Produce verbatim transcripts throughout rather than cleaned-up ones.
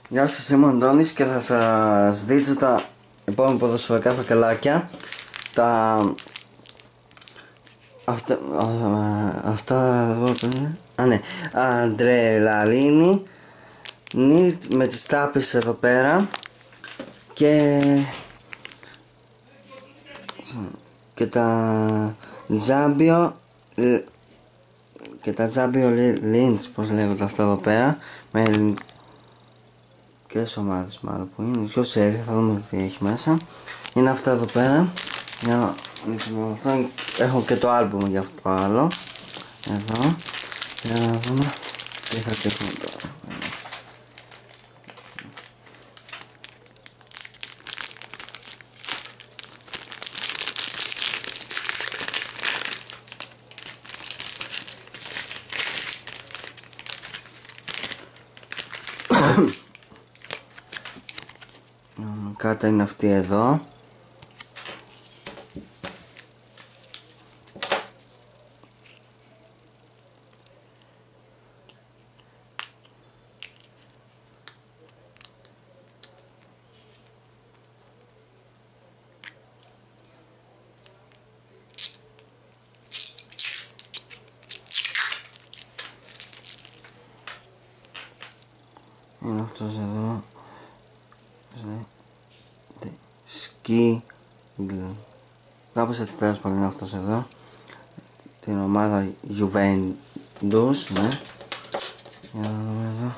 Γεια σας, είμαι ο Αντώνης και θα σας δείξω τα επόμενα ποδοσφαιρικά φακελάκια. Τα... Αυτά... Αυτά... Α, ναι. Αντρελαλίνη με τις τάπες εδώ πέρα και... και τα Τζάμπιο και τα Τζάμπιο Λίντς, πως λέγονται αυτά εδώ πέρα, με ελληνικές ομάδες μάλλον που είναι, δυο σέρια, θα δούμε τι έχει μέσα. Είναι αυτά εδώ πέρα, για να ανοίξουμε αυτό, έχω και το άλμπουμ για αυτό το άλλο, εδώ, για να δούμε τι θα τύχουμε τώρα. Κάρτα είναι αυτή εδώ. Είναι αυτός εδώ. Σκι κάπως έτσι, τέλος πάντων είναι αυτός εδώ, την ομάδα Juventus, ναι. Για να δούμε εδώ.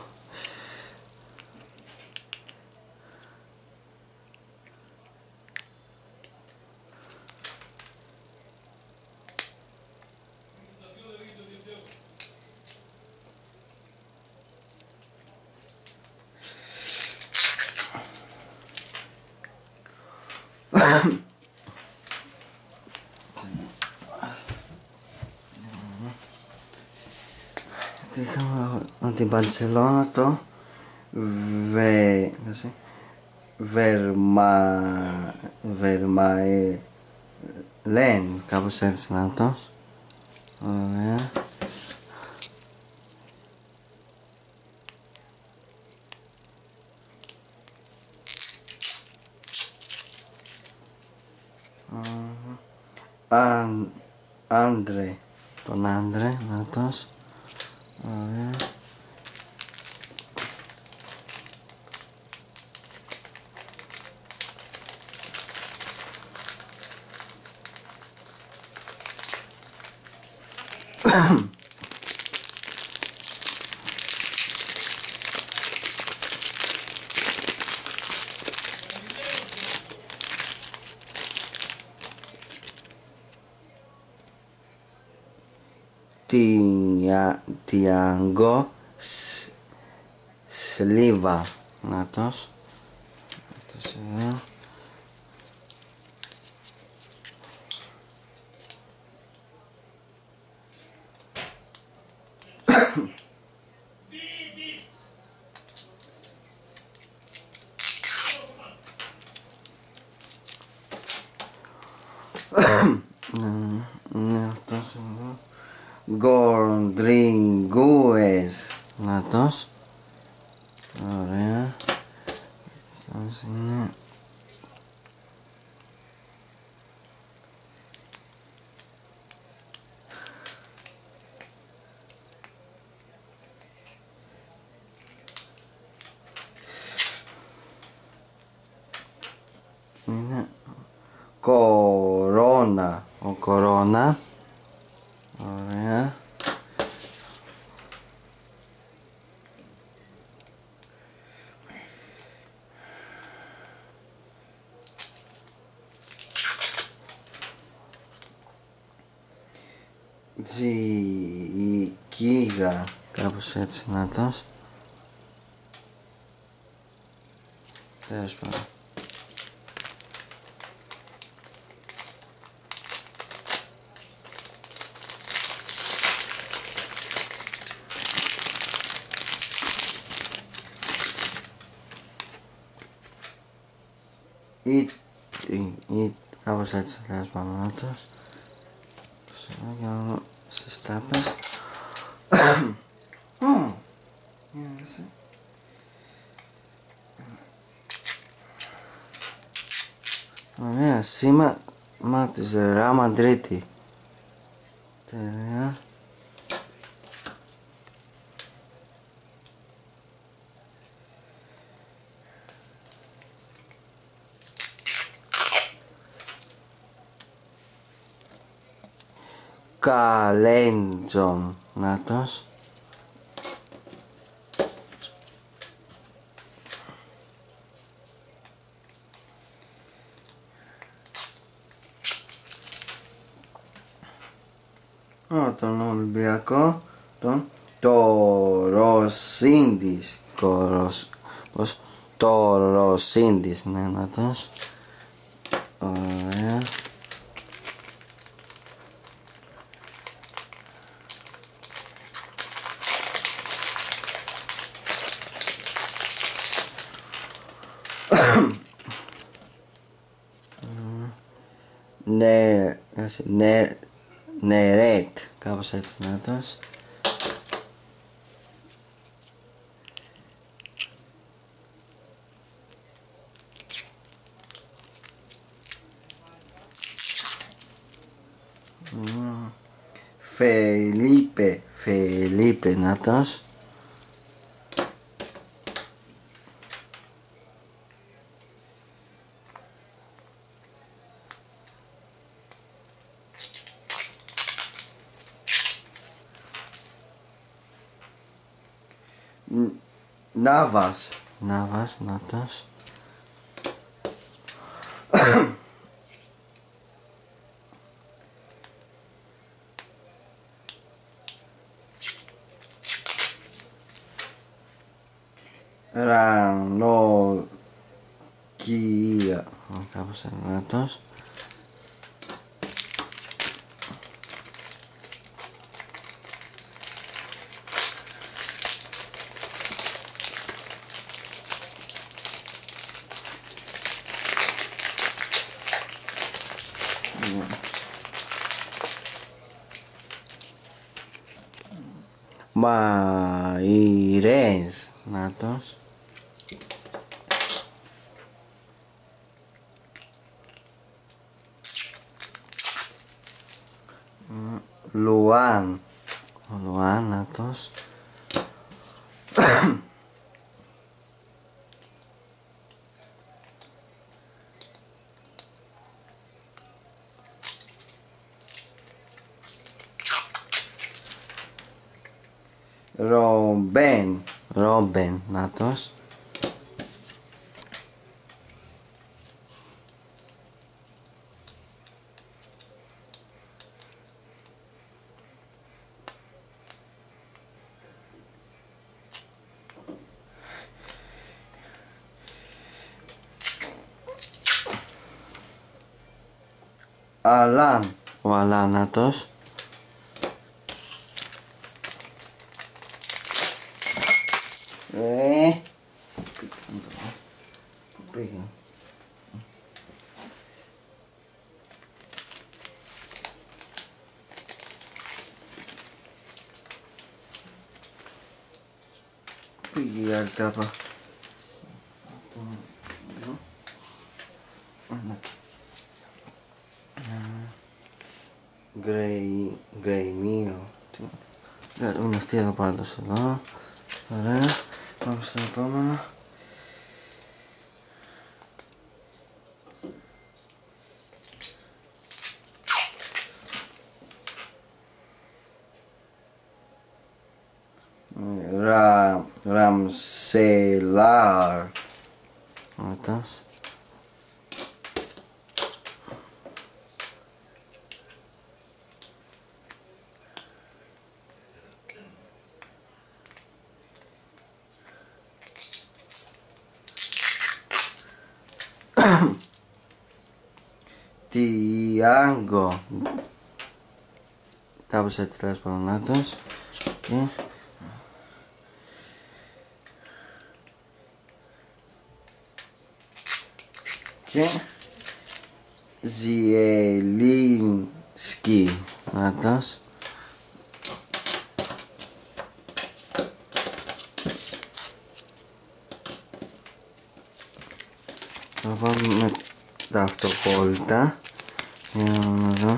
Είχαμε την Μπαρσελόνα, το Βε... Βερμα... Βερμαελέν, κάπως έτσι να το. Ωραία. Αν... Άντρε, τον Άντρε, να τος. Ωραία. Τιάνγκο Σλίβα, νάτος, αυτός εδώ. Ναι, αυτός εδώ. Γκοντρίγκουες, νάτος. Ωραία. Αυτός είναι. Είναι Κορώνα, ο Κορώνα. Ωραία. Τζικίγα, κάπως έτσι να τος. Τέλος πάντων. Ή, ή, κάπως έτσι τέλος πάντων να τος. Για να δω στις τάπες. Ωραία, σήμα της Ρεάλ Μαντρίτη. Τέλεια. Καλέντζον, νάτος. Ω, τον Ολυμπιακό, τον Τωροσίντης. Πώς, Τωροσίντης, ναι, νάτος. Ωραία. Ναι, ναι, νερέτ, κάπως έτσι νάτος. Φελίπε, Φελίπε νάτος. Νάβας, Νάβας, νάτος. Ρανοκία, κάπως νάτος. Μαϊρές, νάτος. Λουάν, ο Λουάν, νάτος. Ρομπέν, Ρόμπεν, νάτος. Αλάν, ο Αλάνατος. Ε, πού πήγα. Πήγε η άλλη τάπα. Γκρεϊ, γκρεϊμίο. Είναι αυτή εδώ πάντως εδώ. Ωραία. Πάμε στο επόμενο. Ρα, Ραμσελάρ. Αυτός. Τιάγκο. Κάπως έτσι τέλος πάντων άτος. Και και Ζιελίνσκι άτος. Θα πάμε με τα αυτοκόλλητα. Για να δω.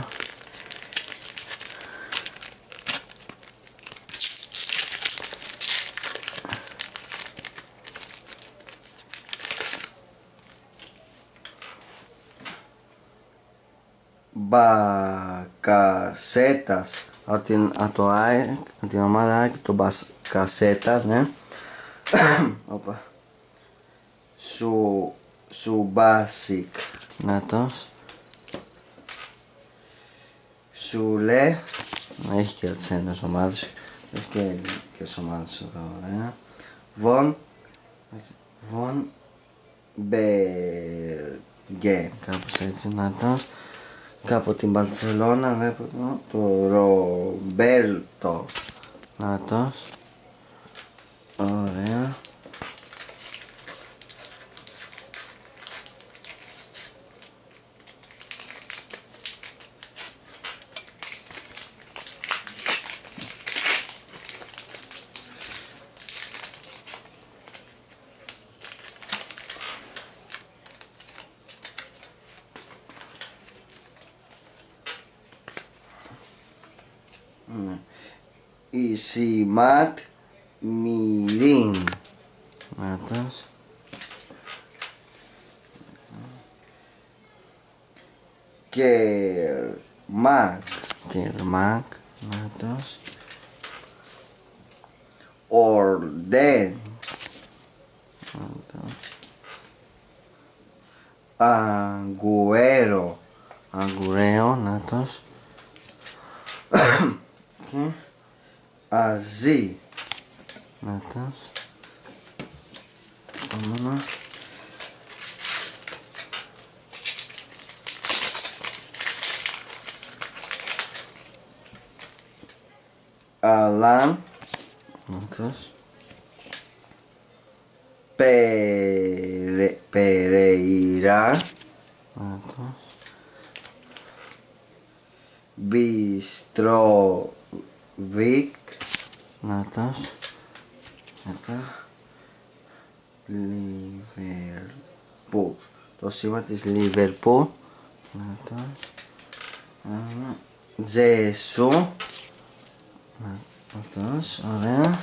Μπακασέτας από την, από το ΑΕΚ, από την ομάδα ΑΕΚ, το Μπακασέτα, ναι. Οπα. Σου, Σουμπάσικ, νάτος. Σουλέ, έχει και τις έννοιες ομάδες, έχει και ελληνικές ομάδες εδώ, ωραία. Βον, Βον Μπεργέ, κάπως έτσι, νάτος. Και από την Μπαρτσελώνα βλέπω εδώ, το Ρομπέρτο, νάτος. Ωραία. Ισιμάτ Μιρίν, νάτος. Κερμάκ, Κερμάκ, νάτος. Ορντέν, νάτος. Αγκουέρο, Αγκουρέο, νάτος. Και Αζί, νάτος. Επόμενο. Αλάν, νάτος. Περε, Περεϊρά, νάτος. Μπιστροβίκ, νάτος. Μετά Λιβερπούλ, το σήμα της Λιβερπούλ, νάτος. Τζεσού, νάτος, ωραία.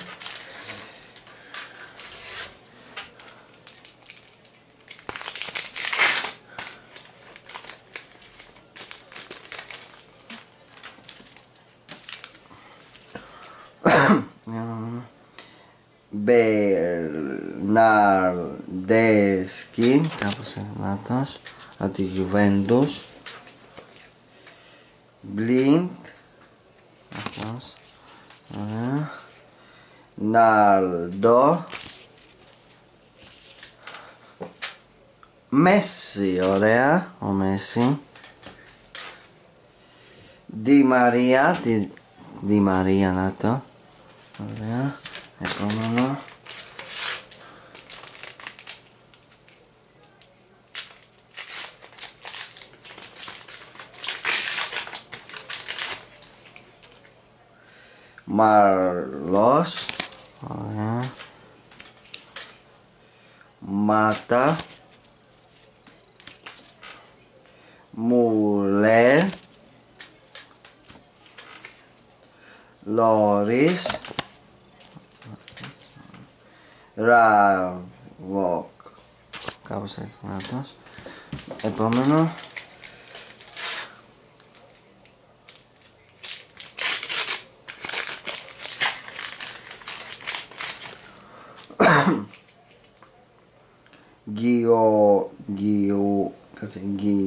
Μπερναρντέσκι, κάπως ενάτος, από τη Γιουβέντους. Μπλίντ, αυτός, ωραία. Ναλντό. Μέση, ωραία, ο Μέση. Ντι Μαρία, Ντι Μαρία, να το, ωραία. Επόμενο. Μαρλός, ωραία. Μάτα. Μουλέρ. Λόρις. Ραβόκ, κάπως έτσι, νάτος. Επόμενο. Γιο, γιο, κάτσε,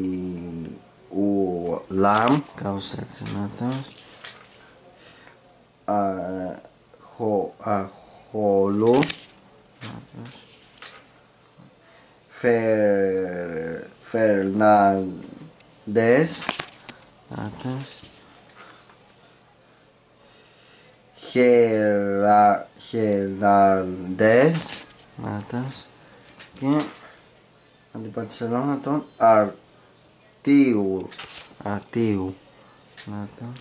Γιουλάμ, κάπως έτσι, νάτος. Αχολού, Φερ, Φερνάντες, νάτος. Χερα, Χερνάντες, νάτος. Και αντιπατσελώνα τον Αρτίου, Αρτίου, νάτος.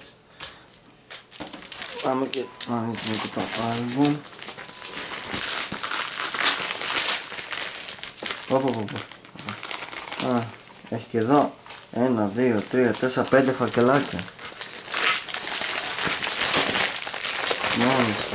Πάμε και να δούμε και το άλμπουμ. Πω πω πω πω. Α, έχει και εδώ ένα, δύο, τρία, τέσσερα, πέντε φακελάκια. Μάλιστα.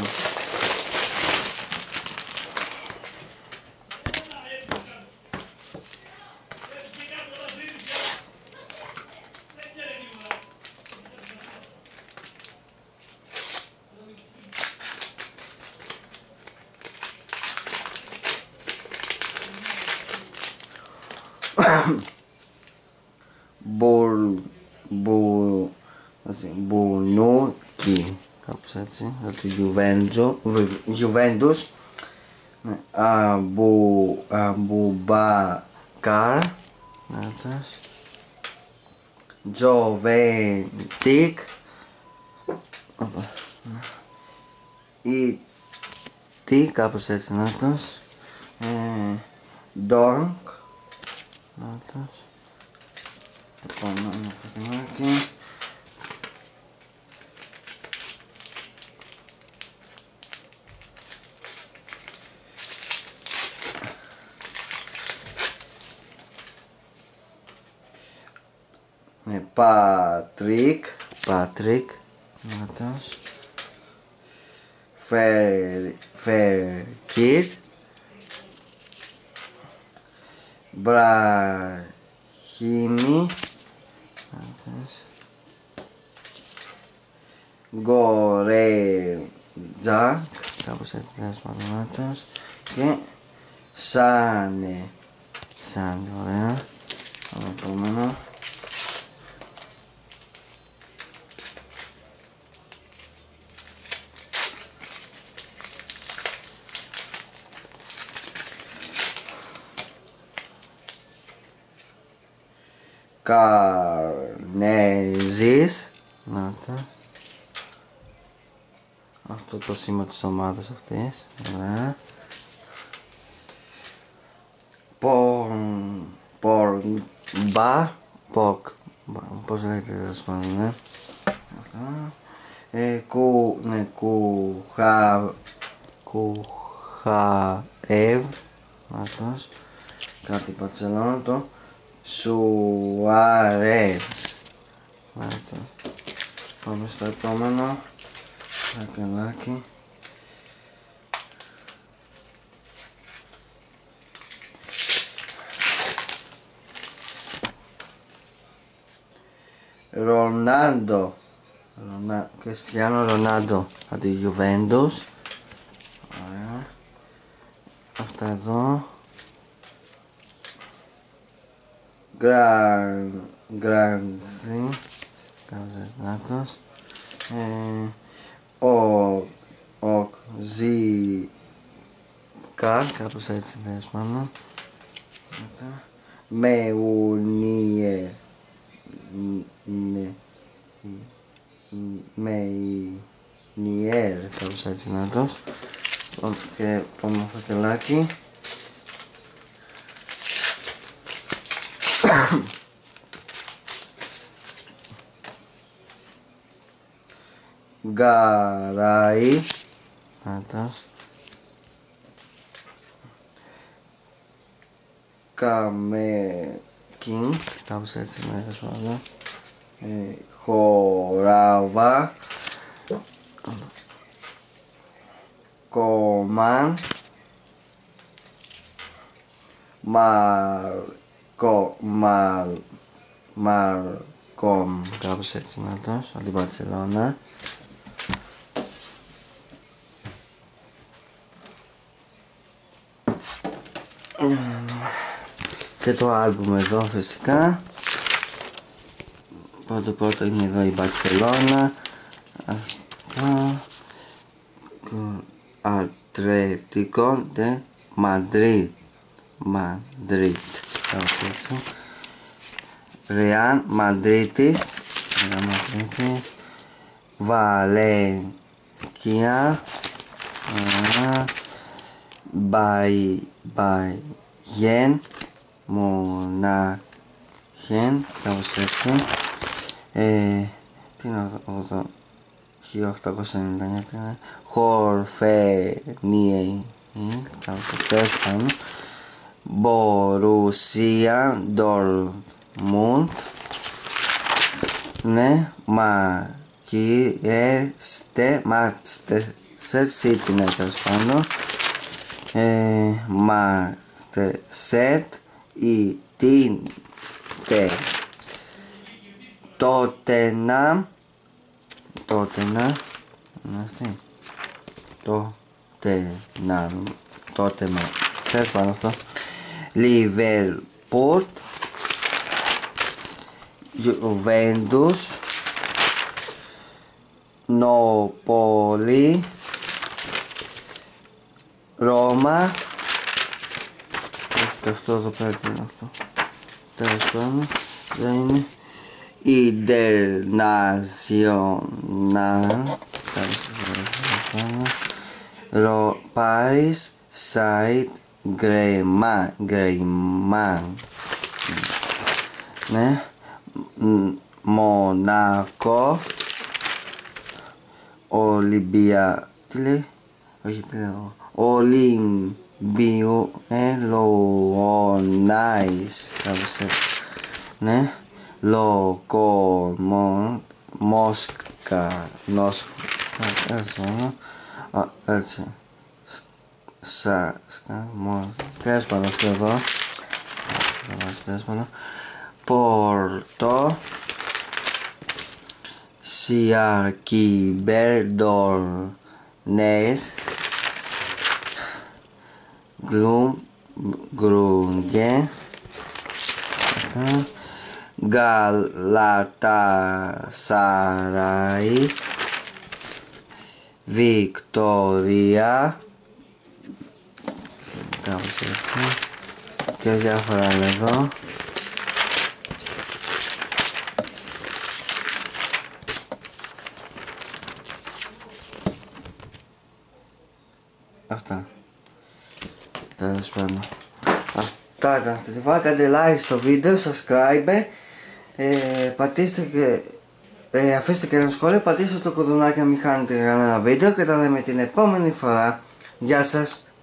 Μπουρ, μπου, μπουνούκι, κάπως έτσι, από τη Juventus. Αμπου, αμπουμπακάρ, Τζοβέντικ, ή τι, κάπως έτσι, νάτος, Ντόνκ, νάτος, επόμενο φωτεινάκι, Πατρίκ, Πατρίκ, νάτος, Φερκίρ, Μπραχίμι, Γκορέτζακ, κάπως έτσι δέσμονος, και Σάνε, Σάνε, ωραία, το επόμενο. Καρνέζης, να το, αυτό το σήμα της ομάδας αυτής, ωραία. Πορ, πορμπα, ποκ, πώς λέγεται τέλος πάντων, ναι. Ε, κου, ναι, κουχα, κουχαεύ, αυτός, κάτι πατσελώνωτο. Σουάρες. Πάμε στο επόμενο φακελάκι. Ρονάντο, Κριστιάνο Ρονάντο από τη Juventus. Ωραία. Αυτά εδώ. Γκραντζι, κάπως νάτος, ο Ζι Καρ, κάπως έτσι λες πάνω, Μεουνιέ, Μεϊνιέρ, κάπως έτσι νάτος, και επόμενο φακελάκι. Γκαράι, νάτος, Καμέκιν, κάπως έτσι λέγες πάνω, Χοράβα, Κομάν, Μαρκο, Μαρ, Μαρκομ, κάπως έτσι νάτος, από την Μπαρτσελώνα. Και το άλμπουμ εδώ φυσικά. Πρώτο πρώτο είναι εδώ η Μπαρτσελώνα. Αυτό. Ατλέτικο ντε Μαντρίτ. Μαντρίτ. Κάπως έτσι. Ρεάλ Μαντρίτης. Βαλένκια. Μπαϊ, Μπαϊγέν, Μονάχεν, κάπως έτσι. Ε, τι είναι αυτό, χίλια οκτακόσια ενενήντα εννιά, Χορφενιέ, κάπως έτσι πάνω. Μπορουσία, Ντορ, Μουντ. Ναι, μα και εστε, μάστε, σε σίτι, ναι, τέλος πάντων. Ε, μάστε, σετ, ή, την, τε. Τότε να, τότε να, αυτή, τότε να, τότε να, τέλος πάντων αυτό. Liverpool, Juventus, Νόπολη, Ρώμα. Και αυτό εδώ πέρα τι είναι αυτό. Τέλος πάντων δεν είναι. International. Ρο Paris Saint Germain. Germain. Ναι. Μονακό. Ολυμπία. Τι λέει? Όχι, τι λέω. Ολυμπίου. Ελοονάις. Κάπως έτσι. Ναι. Λοκομον. Μόσκα. Νόσκα. Έτσι. Σα. Σκα. Μόσκα. Τέλος πάντων αυτό εδώ. Τέλος πάντων. Πόρτο. Σιαρκιμπερντορνές. Γκλουμ. Γκρούγκε. Γκαλατασαράι. Βικτορία. Κάπως έτσι. Και διάφορα άλλα εδώ. Αυτά. Τέλος πάντων. Αυτά ήταν αυτή τη φορά. Κάντε like στο βίντεο, subscribe. Ε, πατήστε και ε, αφήστε και ένα σχόλιο. Πατήστε το κουδουνάκι να μην χάνετε κανένα βίντεο. Και τα λέμε την επόμενη φορά. Γεια σας.